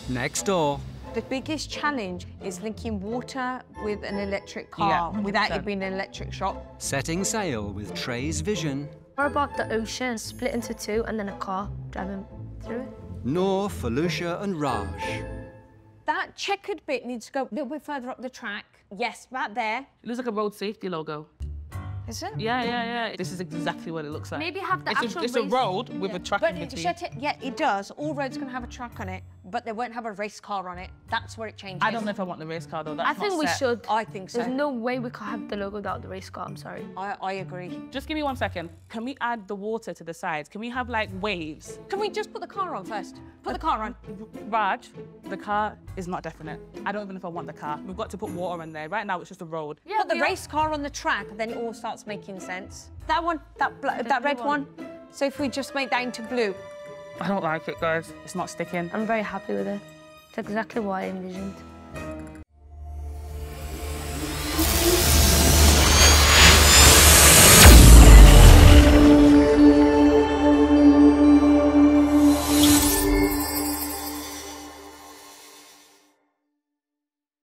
Next door. The biggest challenge is linking water with an electric car without it being an electric shock. Setting sail with Trey's vision. What about the ocean split into two and then a car driving through it? Noor, Felucia and Raj. That checkered bit needs to go a little bit further up the track. Yes, about there. It looks like a road safety logo. Is it? Yeah. This is exactly what it looks like. Maybe have the It's a road with a track in between. Yeah, it does. All roads can have a track on it, but they won't have a race car on it. That's where it changes. I don't know if I want the race car, though. That's I think not we set. should. I think so. There's no way we could have the logo without the race car, I'm sorry. I agree. Just give me 1 second. Can we add the water to the sides? Can we have, like, waves? Can we just put the car on first? Put the car on. Raj, the car is not definite. I don't even know if I want the car. We've got to put water in there. Right now, it's just a road. Yeah, Put the race car on the track, then it all starts making sense. That one, that red one. So if we just make that into blue. I don't like it, guys. It's not sticking. I'm very happy with it. It's exactly what I envisioned.